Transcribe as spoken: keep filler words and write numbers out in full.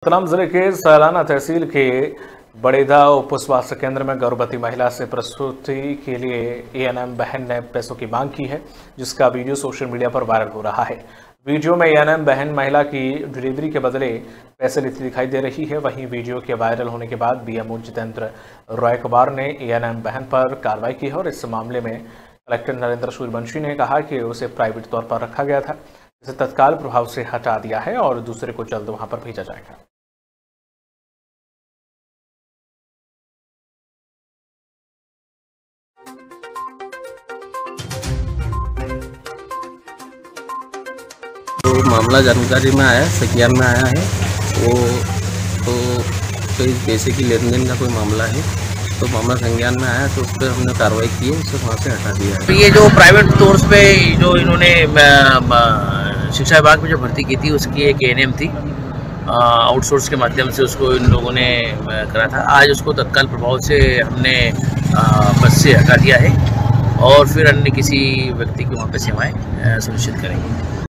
रतलाम जिले के सैलाना तहसील के बड़ेदा उप स्वास्थ्य केंद्र में गर्भवती महिला से प्रसूति के लिए एएनएम बहन ने पैसों की मांग की है, जिसका वीडियो सोशल मीडिया पर वायरल हो रहा है। वीडियो में एएनएम बहन महिला की डिलीवरी के बदले पैसे लेती दिखाई दे रही है। वहीं वीडियो के वायरल होने के बाद बीएमओ जितेंद्र रॉय कुमार ने एएनएम बहन पर कार्रवाई की है और इस मामले में कलेक्टर नरेंद्र सूर्यवंशी ने कहा कि उसे प्राइवेट तौर पर रखा गया था, इसे तत्काल प्रभाव से हटा दिया है और दूसरे को जल्द वहां पर भेजा जाएगा। तो मामला जानकारी में आया, संज्ञान में आया है, वो तो कोई पैसे की लेन देन का कोई मामला है, तो मामला संज्ञान में आया तो उस पर हमने कार्रवाई की है, उसे वहाँ से हटा दिया है। तो ये जो प्राइवेट तौर पे जो इन्होंने शिक्षा विभाग में जो भर्ती की थी उसकी एक एएनएम थी, आउटसोर्स के माध्यम से उसको इन लोगों ने करा था। आज उसको तत्काल प्रभाव से हमने पद से हटा दिया है और फिर अन्य किसी व्यक्ति की वहाँ पे सेवाएं सुनिश्चित करेंगे।